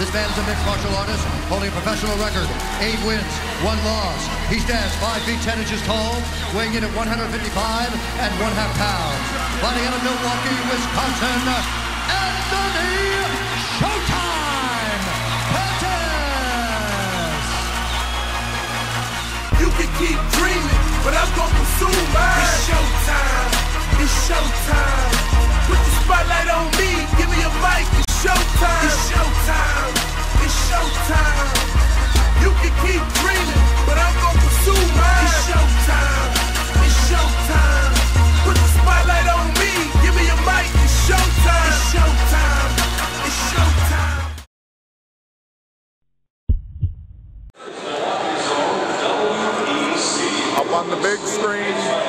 This man is a mixed martial artist holding a professional record. 8 wins, 1 loss. He stands 5 feet 10 inches tall, weighing in at 155 and 1/2 pounds. Fighting out of Milwaukee, Wisconsin, Anthony Showtime Pettis! You can keep dreaming, but I'm gonna pursue mine. It's showtime. It's showtime. Put the spotlight on me. Give me a mic. It's showtime. It's showtime. It's showtime. You can keep dreaming, but I'm gonna pursue mine. It's showtime. It's showtime. Put the spotlight on me. Give me a mic. It's showtime. It's showtime. It's showtime. Up on the big screen.